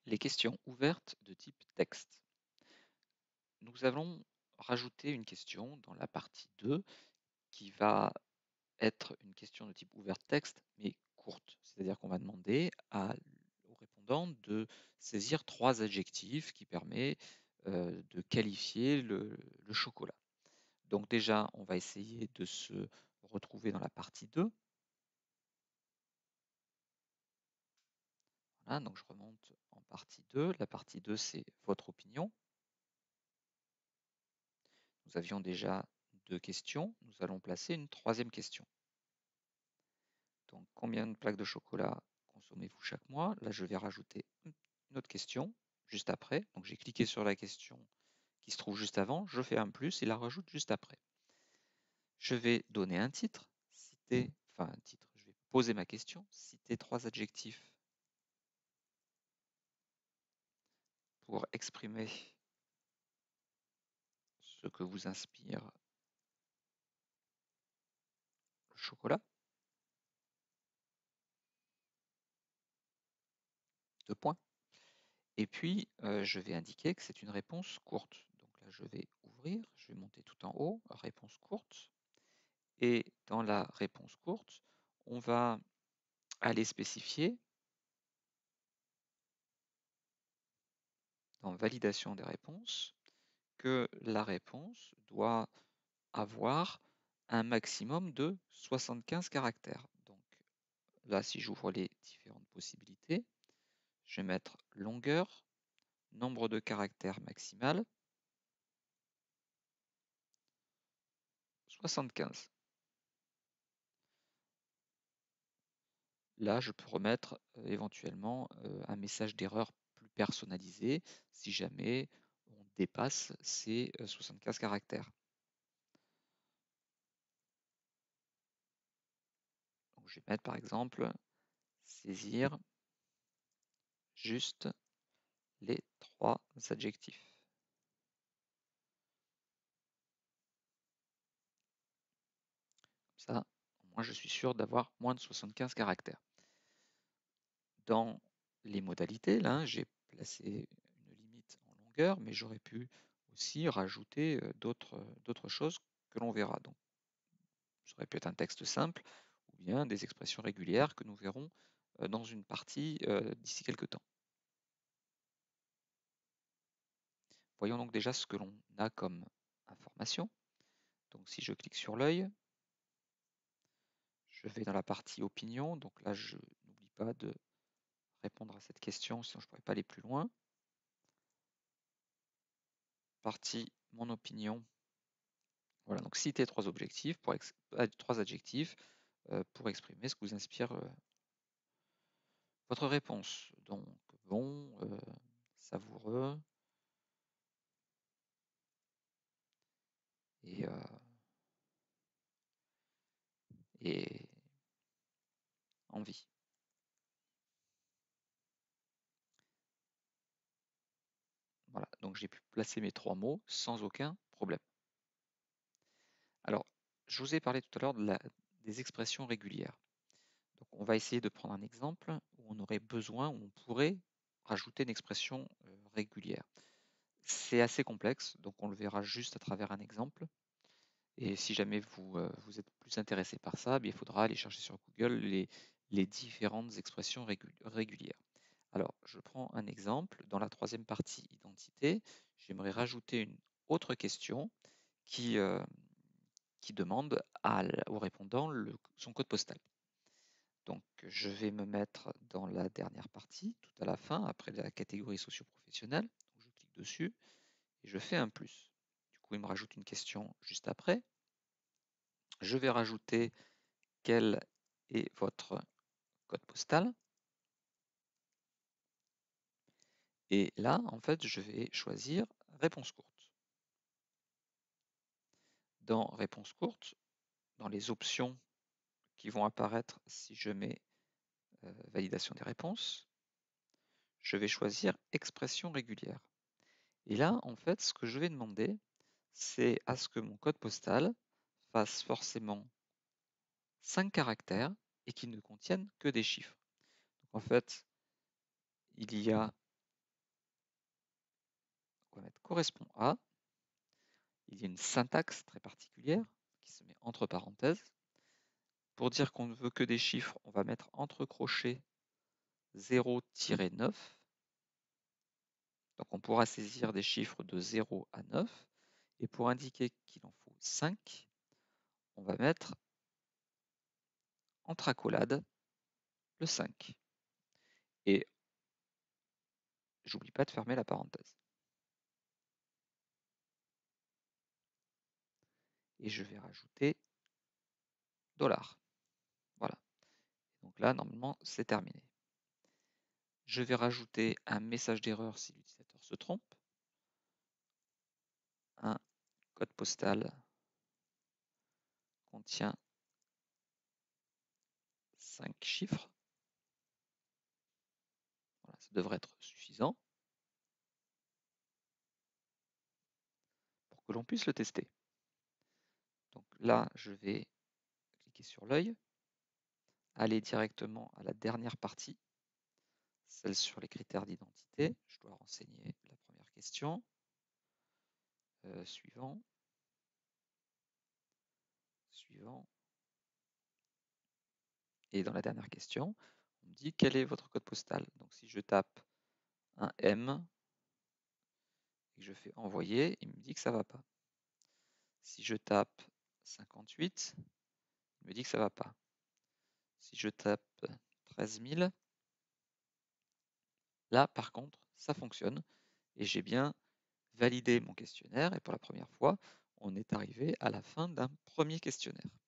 Les questions ouvertes de type texte. Nous allons rajouter une question dans la partie 2 qui va être une question de type ouverte texte mais courte. C'est-à-dire qu'on va demander au répondant de saisir 3 adjectifs qui permettent de qualifier le chocolat. Donc déjà, on va essayer de se retrouver dans la partie 2. Voilà, donc je remonte en partie 2. La partie 2, c'est votre opinion. Nous avions déjà 2 questions. Nous allons placer une 3e question. Donc, combien de plaques de chocolat consommez-vous chaque mois? Là, je vais rajouter une autre question juste après. Donc, j'ai cliqué sur la question qui se trouve juste avant. Je fais un plus et la rajoute juste après. Je vais donner un titre. Je vais poser ma question. Citer 3 adjectifs pour exprimer ce que vous inspire le chocolat. 2 points. Et puis, je vais indiquer que c'est une réponse courte. Donc là, je vais ouvrir, je vais monter tout en haut, réponse courte. Et dans la réponse courte, on va aller spécifier dans validation des réponses que la réponse doit avoir un maximum de 75 caractères. Donc là, si j'ouvre les différentes possibilités, je vais mettre longueur, nombre de caractères maximal, 75. Là, je peux remettre éventuellement un message d'erreur plus personnalisé si jamais on dépasse ces 75 caractères. Donc, je vais mettre par exemple saisir juste les 3 adjectifs. Comme ça, moi je suis sûr d'avoir moins de 75 caractères. Dans les modalités, là, j'ai placé une limite en longueur, mais j'aurais pu aussi rajouter d'autres choses que l'on verra. Donc, ça aurait pu être un texte simple ou bien des expressions régulières que nous verrons dans une partie d'ici quelques temps. Voyons donc déjà ce que l'on a comme information. Donc si je clique sur l'œil, je vais dans la partie opinion. Donc là, je n'oublie pas de répondre à cette question, sinon je ne pourrais pas aller plus loin. Partie mon opinion. Voilà, donc citer 3 objectifs, trois adjectifs pour exprimer ce que vous inspire votre réponse. Donc bon, savoureux et envie. Voilà, donc j'ai pu placer mes 3 mots sans aucun problème. Alors, je vous ai parlé tout à l'heure des expressions régulières. Donc, on va essayer de prendre un exemple où on aurait besoin, où on pourrait rajouter une expression régulière. C'est assez complexe, donc on le verra juste à travers un exemple. Et si jamais vous êtes plus intéressé par ça, il faudra aller chercher sur Google les différentes expressions régulières. Alors, je prends un exemple. Dans la 3e partie identité, j'aimerais rajouter une autre question qui demande au répondant son code postal. Donc, je vais me mettre dans la dernière partie, tout à la fin, après la catégorie socio-professionnelle. Je clique dessus et je fais un plus. Du coup, il me rajoute une question juste après. Je vais rajouter quel est votre code postal. Et là, en fait, je vais choisir réponse courte. Dans réponse courte, dans les options qui vont apparaître si je mets validation des réponses, je vais choisir expression régulière. Et là, en fait, ce que je vais demander, c'est à ce que mon code postal fasse forcément 5 caractères et qu'il ne contienne que des chiffres. Donc, en fait, il y a va mettre correspond à. Il y a une syntaxe très particulière qui se met entre parenthèses. Pour dire qu'on ne veut que des chiffres, on va mettre entre crochets 0-9. Donc on pourra saisir des chiffres de 0 à 9. Et pour indiquer qu'il en faut 5, on va mettre entre accolades le 5. Et j'oublie pas de fermer la parenthèse. Et je vais rajouter $. Voilà. Donc là, normalement, c'est terminé. Je vais rajouter un message d'erreur si l'utilisateur se trompe. Un code postal contient 5 chiffres. Voilà, ça devrait être suffisant pour que l'on puisse le tester. Donc là, je vais cliquer sur l'œil, aller directement à la dernière partie, celle sur les critères d'identité. Je dois renseigner la première question. Suivant. Et dans la dernière question, on me dit quel est votre code postal. Donc si je tape un M et que je fais envoyer, il me dit que ça ne va pas. Si je tape 58, il me dit que ça ne va pas. Si je tape 13 000, là par contre, ça fonctionne et j'ai bien validé mon questionnaire et pour la première fois, on est arrivé à la fin d'un premier questionnaire.